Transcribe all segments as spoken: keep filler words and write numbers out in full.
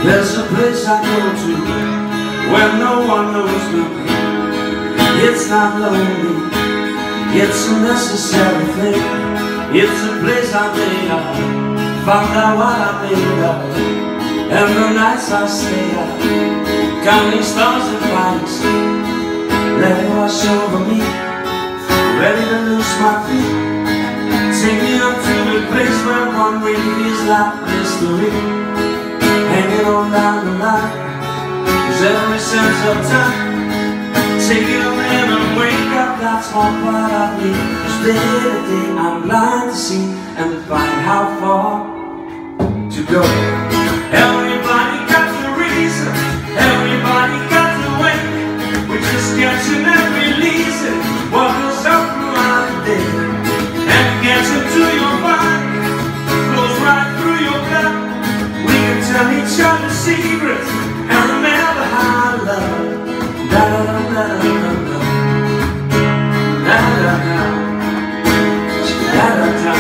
There's a place I go to where no one knows me. It's not lonely, it's a necessary thing. It's a place I made up, found out what I made up. And the nights I stay up, counting stars and planets, let it wash over me, ready to lose my feet. Take me up to the place where one way feels like mystery, hanging on down the line, cause every sense of time, take it on in and wake up, that's one part of me. Cause day to day I'm blind to see and find how far to go. Everybody got the reason, everybody got the way. We're just catching and releasing what goes up throughout the day. And it gets into your body, flows right through your blood. We can tell each other secrets and remember how to love. Da da da da da da da da da da da da.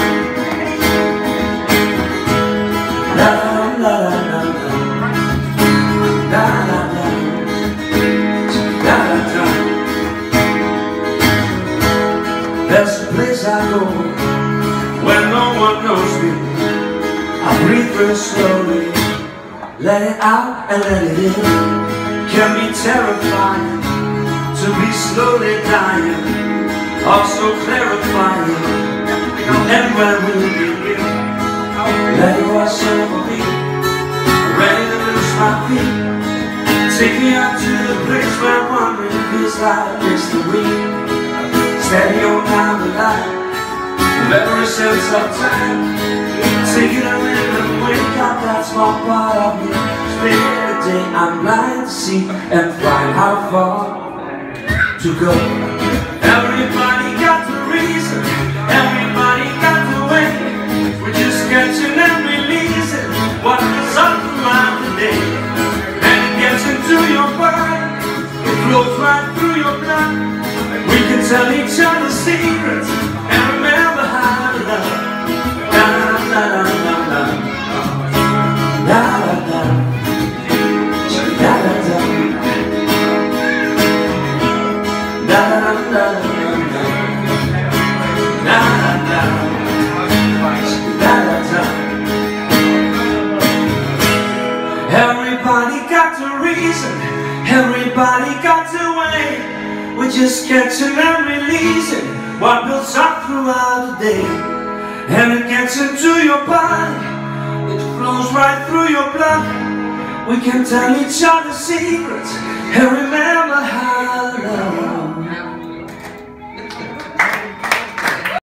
There's a place I go where no one knows me. I breathe real slowly, let it out and let it in. Can be terrifying to be slowly dying, also clarifying. And when we begin, let it wash over me, ready to lose my feet. Take me out to the place where wandering feels like mystery. Steady on down the line, with every sense of time. Take it on in and wake up, that's one part of me. Day to day I'm blind to see and find how far to go. Everybody got the reason, everybody got the way. We're just catching and releasing what goes up throughout the day. And it gets into your body, it flows right through your blood. We can tell each other secrets and remember how to love. Da da da da da da da da da da da da da da. Everybody got the reason, everybody got the way. We're just catching and releasing what builds up throughout the day. And it gets into your body, it flows right through your blood. We can tell each other secrets and